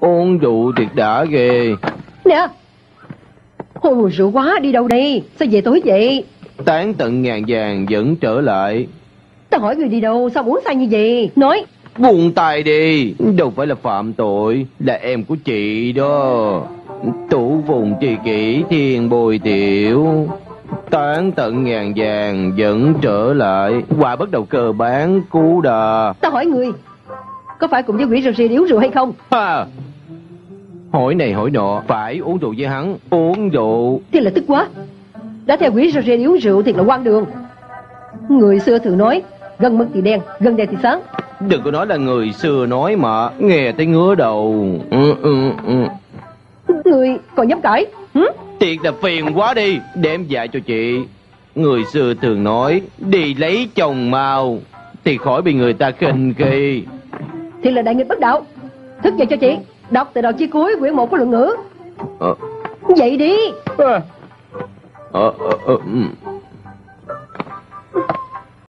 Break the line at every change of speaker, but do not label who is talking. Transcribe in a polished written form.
Uống rượu thiệt đã ghê.
Nè, hồi rượu quá, đi đâu đây? Sao về tối vậy?
Tán tận ngàn vàng vẫn trở lại.
Tao hỏi người đi đâu, sao uống say như vậy? Nói.
Buông tay đi, đâu phải là phạm tội, là em của chị đó. Tủ vùng tri kỷ thiên bồi tiểu. Tán tận ngàn vàng vẫn trở lại. Qua bắt đầu cờ bán cú đà.
Tao hỏi người, có phải cùng với quỷ rượu điếu rượu hay không?
Ha! Hỏi này hỏi nọ, phải uống rượu với hắn. Uống rượu
Thì là tức quá. Đã theo quỷ rượu điếu rượu thiệt là hoang đường. Người xưa thường nói, gần mực thì đen, gần đèn thì sáng.
đừng có nói là người xưa nói mà, nghe tới ngứa đầu.
Người còn dám cãi?
Thiệt là phiền quá đi, để em dạy cho chị. Người xưa thường nói, đi lấy chồng mau thì khỏi bị người ta khinh khi.
Thì là đại nghịch bất đạo. Thức dậy cho chị, đọc từ đầu chí cuối quyển 1 của luận ngữ. Dậy đi.